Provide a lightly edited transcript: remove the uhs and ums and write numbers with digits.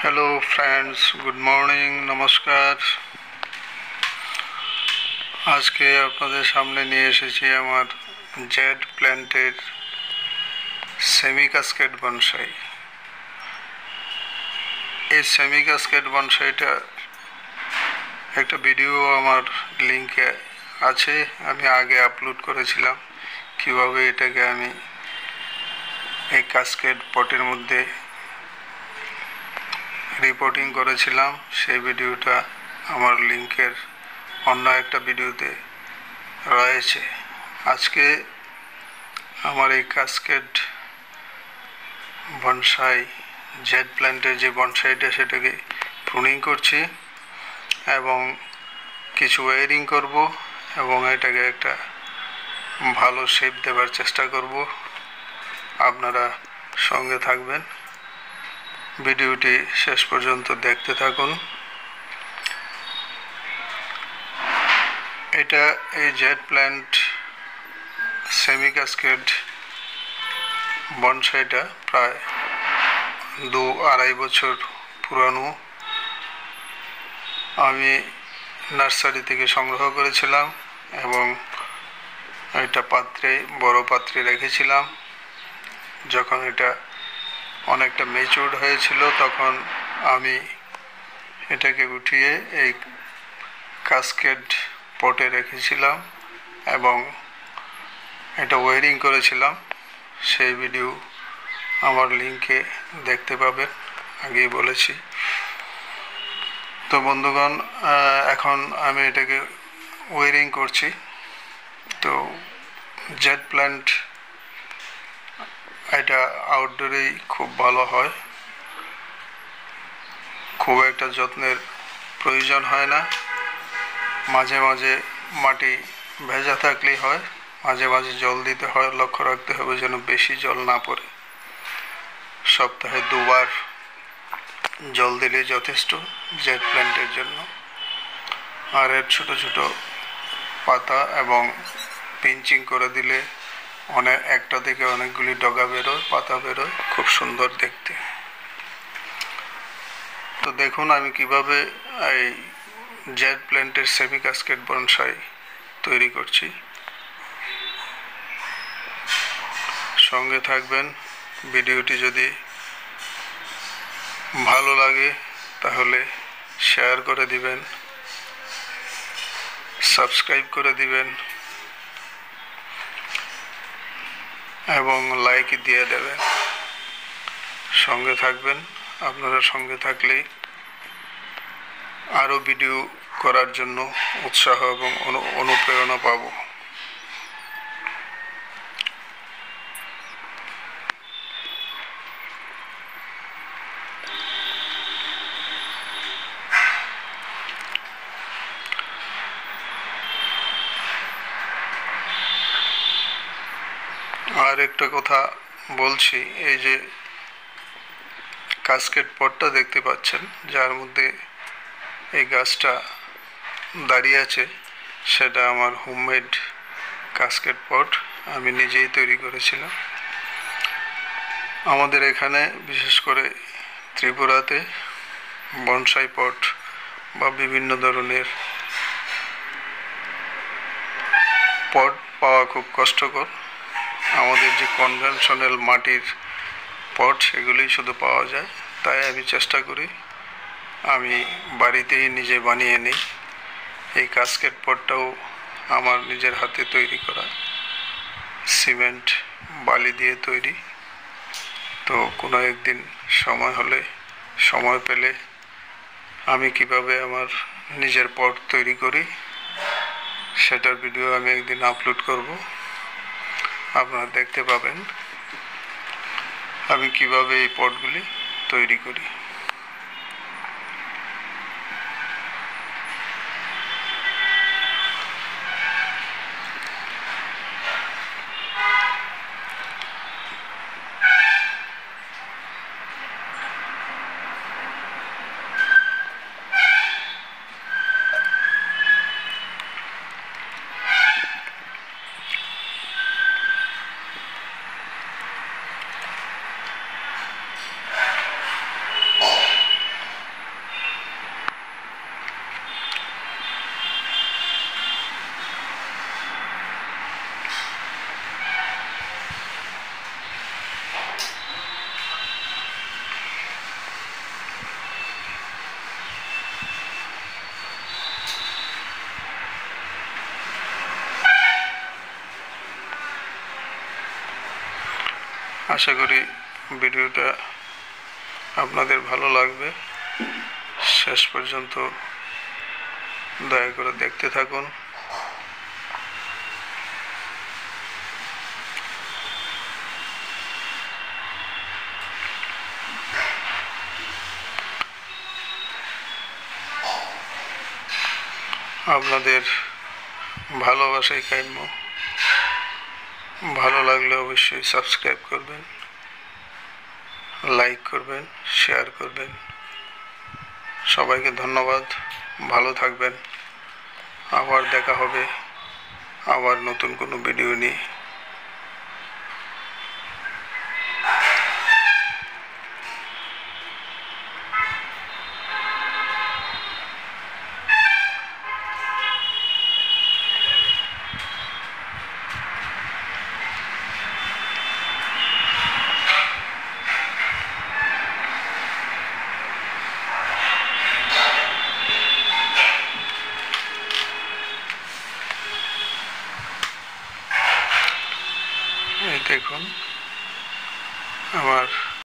Hello friends, good morning, নমস্কার। আজকে আপনাদের সামনে নিয়ে এসেছি আমার জেড প্ল্যান্টের সেমি কাস্কেড বনসাই। এই সেমি কাস্কেড বনসাইটা একটা ভিডিও আমার লিঙ্কে আছে, আমি আগে আপলোড করেছিলাম কিভাবে এটাকে আমি এই কাস্কেড পটের মধ্যে রিপোর্টিং করেছিলাম। সেই ভিডিওটা আমার লিঙ্কের অন্য একটা ভিডিওতে রয়েছে। আজকে আমার এই কাস্কেড বনসাই জেড প্ল্যান্টের যে বনসাইটা সেটাকে প্রুনিং করছি এবং কিছু ওয়ারিং করব এবং এটাকে একটা ভালো শেপ দেওয়ার চেষ্টা করব। আপনারা সঙ্গে থাকবেন, ভিডিওটি শেষ পর্যন্ত দেখতে থাকুন। এটা এই জেড প্ল্যান্ট সেমি কাস্কেড বনসাইটা প্রায় 2-2.5 বছর পুরানো। আমি নার্সারি থেকে সংগ্রহ করেছিলাম এবং এটা বড় পাত্রে রেখেছিলাম। যখন এটা অনেকটা ম্যাচিউরড হয়েছিল তখন আমি এটাকে উঠিয়ে এই কাস্কেড পটে রেখেছিলাম এবং এটা ওয়ারিং করেছিলাম। সেই ভিডিও আমার লিঙ্কে দেখতে পাবেন, আগেই বলেছি। তো বন্ধুগণ, এখন আমি এটাকে ওয়ারিং করছি। তো জেড প্ল্যান্ট এটা আউটডোরেই খুব ভালো হয়, খুব একটা যত্নের প্রয়োজন হয় না। মাঝে মাঝে মাটি ভেজা থাকলেই হয়, মাঝে মাঝে জল দিতে হয়। লক্ষ্য রাখতে হবে যেন বেশি জল না পড়ে। সপ্তাহে 2 বার জল দিলে যথেষ্ট জেড প্ল্যান্টের জন্য। আর এর ছোট ছোট পাতা এবং পিঞ্চিং করে দিলে একটা থেকে অনেকগুলি ডগা বেরোয়, পাতা বেরোয়, খুব সুন্দর দেখতে। তো দেখুন আমি কিভাবে এই জেড প্ল্যান্টের সেমি কাস্কেড বনসাই তৈরি করছি। সঙ্গে থাকবেন। ভিডিওটি যদি ভালো লাগে তাহলে শেয়ার করে দিবেন, সাবস্ক্রাইব করে দিবেন এবং লাইক দিয়ে দেবেন। সঙ্গে থাকবেন। আপনারা সঙ্গে থাকলেই আরও ভিডিও করার জন্য উৎসাহ এবং অনুপ্রেরণা পাব। আর একটা কথা বলছি, এই যে কাস্কেড পটটা দেখতে পাচ্ছেন যার মধ্যে এই গাছটা দাঁড়িয়ে আছে, সেটা আমার হোমমেড কাস্কেড পট, আমি নিজেই তৈরি করেছিলাম। আমাদের এখানে বিশেষ করে ত্রিপুরাতে বনসাই পট বা বিভিন্ন ধরনের পট পাওয়া খুব কষ্টকর। আমাদের যে কনভেনশনাল মাটির পট সেগুলোই শুধু পাওয়া যায়। তাই আমি চেষ্টা করি আমি বাড়িতেই নিজে বানিয়ে নিই। এই কাস্কেড পটটাও আমার নিজের হাতে তৈরি করা, সিমেন্ট বালি দিয়ে তৈরি। তো কোনো একদিন সময় পেলে আমি কিভাবে আমার নিজের পট তৈরি করি সেটার ভিডিও আমি একদিন আপলোড করব। আপনারা দেখতে পাবেন আমি কিভাবে এই পটগুলি তৈরি করি। আশা করি ভিডিওটা আপনাদের ভালো লাগবে। শেষ পর্যন্ত দয়া করে দেখতে থাকুন। আপনাদের ভালোবাসাই কাম্য। ভালো লাগলে অবশ্যই সাবস্ক্রাইব করবেন, লাইক করবেন, শেয়ার করবেন। সবাইকে ধন্যবাদ। ভালো থাকবেন। আবার দেখা হবে আবার নতুন কোনো ভিডিও নিয়ে। এই দেখুন আমার